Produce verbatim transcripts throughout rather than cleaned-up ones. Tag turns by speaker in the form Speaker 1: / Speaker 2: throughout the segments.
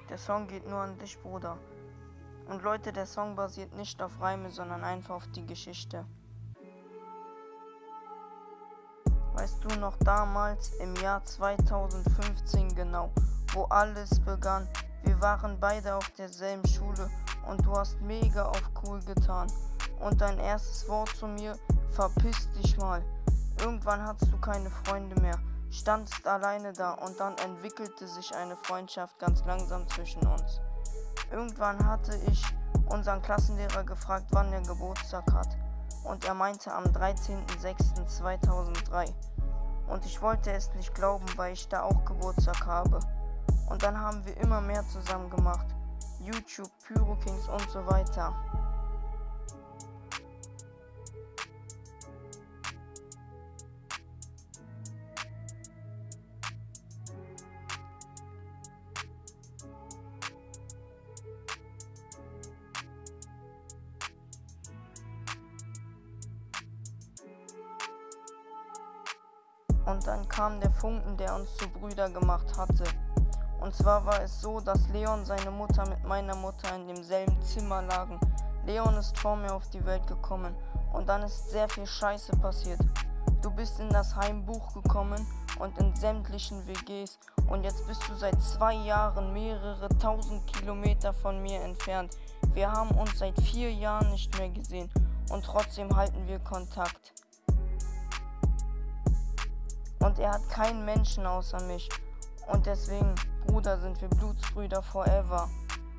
Speaker 1: Der Song geht nur an dich, Bruder. Und Leute, der Song basiert nicht auf Reime, sondern einfach auf die Geschichte. Weißt du noch damals, im Jahr zweitausendfünfzehn genau, wo alles begann? Wir waren beide auf derselben Schule und du hast mega auf cool getan. Und dein erstes Wort zu mir: verpiss dich mal. Irgendwann hattest du keine Freunde mehr, standst alleine da und dann entwickelte sich eine Freundschaft ganz langsam zwischen uns. Irgendwann hatte ich unseren Klassenlehrer gefragt, wann er Geburtstag hat. Und er meinte am dreizehnten sechsten zweitausenddrei. Und ich wollte es nicht glauben, weil ich da auch Geburtstag habe. Und dann haben wir immer mehr zusammen gemacht. YouTube, Pyrokings und so weiter. Und dann kam der Funken, der uns zu Brüder gemacht hatte. Und zwar war es so, dass Leon, seine Mutter mit meiner Mutter in demselben Zimmer lagen. Leon ist vor mir auf die Welt gekommen und dann ist sehr viel Scheiße passiert. Du bist in das Heimbuch gekommen und in sämtlichen W Gs und jetzt bist du seit zwei Jahren mehrere tausend Kilometer von mir entfernt. Wir haben uns seit vier Jahren nicht mehr gesehen und trotzdem halten wir Kontakt. Und er hat keinen Menschen außer mich. Und deswegen, Bruder, sind wir Blutsbrüder forever.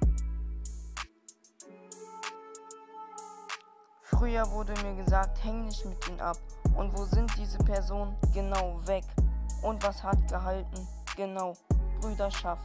Speaker 1: Früher wurde mir gesagt, häng nicht mit ihnen ab. Und wo sind diese Personen? Genau, weg. Und was hat gehalten? Genau, Brüderschaft.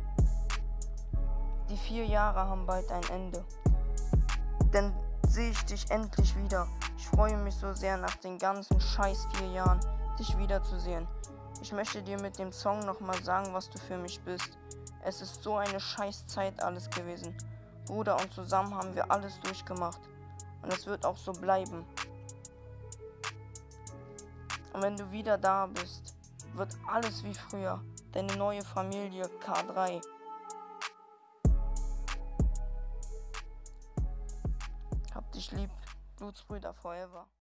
Speaker 1: Die vier Jahre haben bald ein Ende. Dann sehe ich dich endlich wieder. Ich freue mich so sehr nach den ganzen scheiß vier Jahren, dich wiederzusehen. Ich möchte dir mit dem Song nochmal sagen, was du für mich bist. Es ist so eine scheiß Zeit alles gewesen. Bruder, und zusammen haben wir alles durchgemacht. Und es wird auch so bleiben. Und wenn du wieder da bist, wird alles wie früher. Deine neue Familie K drei. Hab dich lieb, Blutsbrüder forever.